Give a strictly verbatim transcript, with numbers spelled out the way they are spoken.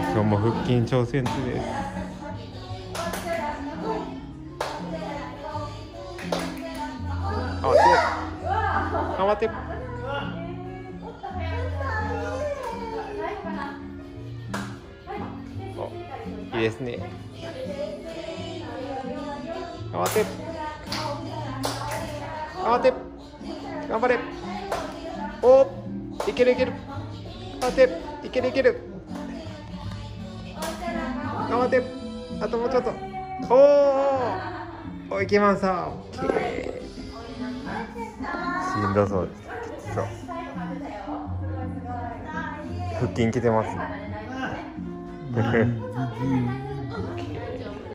今日も腹筋挑戦中です。頑張って頑張って。お、いいですね。頑張って頑張って頑張れ。お、いけるいける。頑張っていけるいける。頑張って、あともうちょっと。おお、いけました。オッケー。しんどそうです。そう、腹筋きてます。